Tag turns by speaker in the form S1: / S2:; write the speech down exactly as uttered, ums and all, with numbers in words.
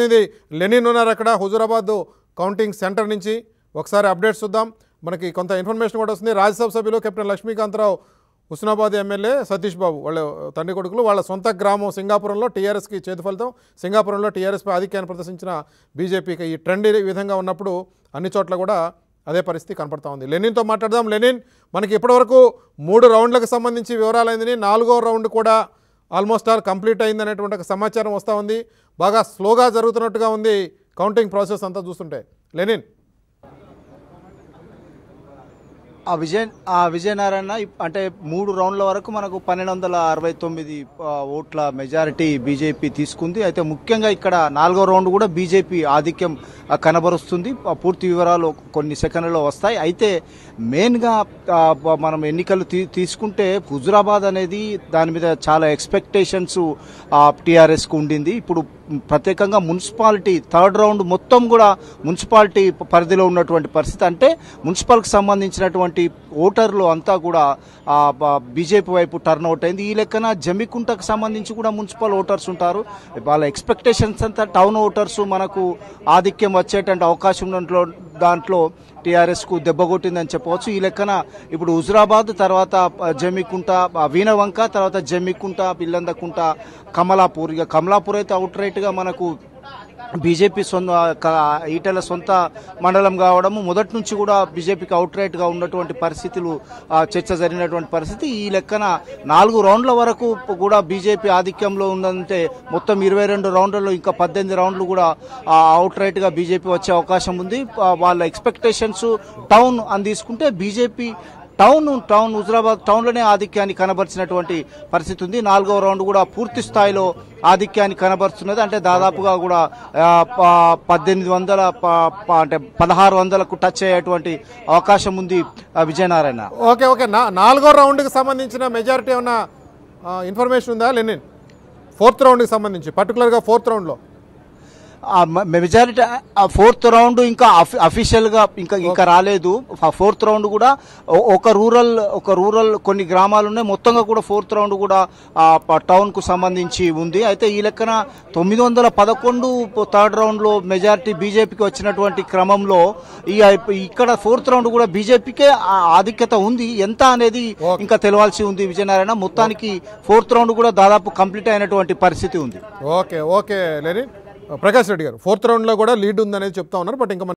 S1: ఇది లెనిన్ ఉన్నారు అక్కడ హుజూరాబాద్ కౌంటింగ్ సెంటర్ నుంచి ఒకసారి అప్డేట్స్ చూద్దాం. మనకి కొంత ఇన్ఫర్మేషన్ కూడా వస్తుంది. రాజ్యసభ సభ్యులు కెప్టెన్ లక్ష్మీకాంతరావు, హుస్నాబాద్ ఎమ్మెల్యే సతీష్ బాబు వాళ్ళ తండ్రి కొడుకులు, వాళ్ళ సొంత గ్రామం సింగాపురంలో టీఆర్ఎస్కి చేతి ఫలితం. సింగాపురంలో టీఆర్ఎస్పై ఆధిక్యాన్ని ప్రదర్శించిన బీజేపీకి ఈ ట్రెండ్ ఈ విధంగా ఉన్నప్పుడు అన్ని చోట్ల కూడా అదే పరిస్థితి కనపడతా ఉంది. లెనిన్తో మాట్లాడదాం. లెనిన్, మనకి ఇప్పటివరకు మూడు రౌండ్లకు సంబంధించి వివరాలైందని, నాలుగో రౌండ్ కూడా ఆల్మోస్ట్ ఆల్ కంప్లీట్ అయింది అనేటువంటి ఒక సమాచారం వస్తూ ఉంది. బాగా స్లోగా జరుగుతున్నట్టుగా ఉంది కౌంటింగ్ ప్రాసెస్ అంతా చూస్తుంటే. లెనిన్,
S2: ఆ విజయ ఆ విజయనారాయణ అంటే మూడు రౌండ్ల వరకు మనకు పన్నెండు వందల అరవై తొమ్మిది ఓట్ల మెజారిటీ బీజేపీ తీసుకుంది. అయితే ముఖ్యంగా ఇక్కడ నాలుగో రౌండ్ కూడా బీజేపీ ఆధిక్యం కనబరుస్తుంది. పూర్తి వివరాలు కొన్ని సెకండ్లలో వస్తాయి. అయితే మెయిన్గా మనం ఎన్నికలు తీసుకుంటే హుజురాబాద్ అనేది దాని మీద చాలా ఎక్స్పెక్టేషన్స్ టీఆర్ఎస్కు ఉండింది. ఇప్పుడు ప్రత్యేకంగా మున్సిపాలిటీ థర్డ్ రౌండ్ మొత్తం కూడా మున్సిపాలిటీ పరిధిలో ఉన్నటువంటి పరిస్థితి, అంటే మున్సిపల్కి సంబంధించినటువంటి ఓటర్లు అంతా కూడా బీజేపీ వైపు టర్న్ అవుట్ అయింది. ఈ లెక్కన జమ్మికుంటకు సంబంధించి కూడా మున్సిపల్ ఓటర్స్ ఉంటారు. వాళ్ళ ఎక్స్పెక్టేషన్స్ అంతా టౌన్ ఓటర్స్ మనకు ఆధిక్యం వచ్చేటువంటి అవకాశం ఉన్నట్లో దాంట్లో టీఆర్ఎస్కు దెబ్బ కొట్టిందని చెప్పవచ్చు. ఈ లెక్కన ఇప్పుడు హుజురాబాద్, తర్వాత జమ్మికుంట, వీణవంక, తర్వాత జమ్మికుంట, పిల్లందకుంట, కమలాపూర్. ఇక కమలాపూర్ అయితే అవుట్ రైట్గా మనకు బీజేపీ సొంత ఈటెల సొంత మండలం కావడము, మొదటి నుంచి కూడా బీజేపీకి అవుట్ రైట్గా ఉన్నటువంటి పరిస్థితులు చర్చ జరిగినటువంటి పరిస్థితి. ఈ లెక్కన నాలుగు రౌండ్ల వరకు కూడా బీజేపీ ఆధిక్యంలో ఉందంటే మొత్తం ఇరవై రెండు రౌండ్లలో ఇంకా పద్దెనిమిది రౌండ్లు కూడా అవుట్ రైట్గా బీజేపీ వచ్చే అవకాశం ఉంది. వాళ్ళ ఎక్స్పెక్టేషన్స్ టౌన్ అని తీసుకుంటే బీజేపీ టౌన్ టౌన్ హుజురాబాద్ టౌన్లోనే ఆధిక్యాన్ని కనబరిచినటువంటి పరిస్థితి ఉంది. నాలుగవ రౌండ్ కూడా పూర్తి స్థాయిలో ఆధిక్యాన్ని కనబరుస్తున్నది. అంటే దాదాపుగా కూడా పద్దెనిమిది వందల అంటే పదహారు వందలకు టచ్ అయ్యేటువంటి అవకాశం ఉంది విజయనారాయణ.
S1: ఓకే ఓకే నాలుగో రౌండ్కి సంబంధించిన మెజారిటీ ఏమన్నా ఇన్ఫర్మేషన్ ఉందా లెనిన్? ఫోర్త్ రౌండ్కి సంబంధించి పర్టికులర్గా ఫోర్త్ రౌండ్లో
S2: మెజారిటీ ఫోర్త్ రౌండ్ ఇంకా అఫీషియల్ గా ఇంకా ఇంకా రాలేదు. ఫోర్త్ రౌండ్ కూడా ఒక రూరల్ ఒక రూరల్ కొన్ని గ్రామాలు ఉన్నాయి. మొత్తంగా కూడా ఫోర్త్ రౌండ్ కూడా టౌన్ కు సంబంధించి ఉంది. అయితే ఈ లెక్కన తొమ్మిది వందల పదకొండు థర్డ్ రౌండ్ లో మెజారిటీ బీజేపీకి వచ్చినటువంటి క్రమంలో ఈ ఇక్కడ ఫోర్త్ రౌండ్ కూడా బీజేపీకే ఆధిక్యత ఉంది. ఎంత అనేది ఇంకా తెలవాల్సి ఉంది విజయనారాయణ. మొత్తానికి ఫోర్త్ రౌండ్ కూడా దాదాపు కంప్లీట్ అయినటువంటి పరిస్థితి ఉంది.
S1: Okay okay Lenin. Prakash Reddy గారు, ఫోర్త్ రౌండ్లో కూడా లీడ్ ఉందనేది చెప్తా ఉన్నారు. బట్ ఇంకా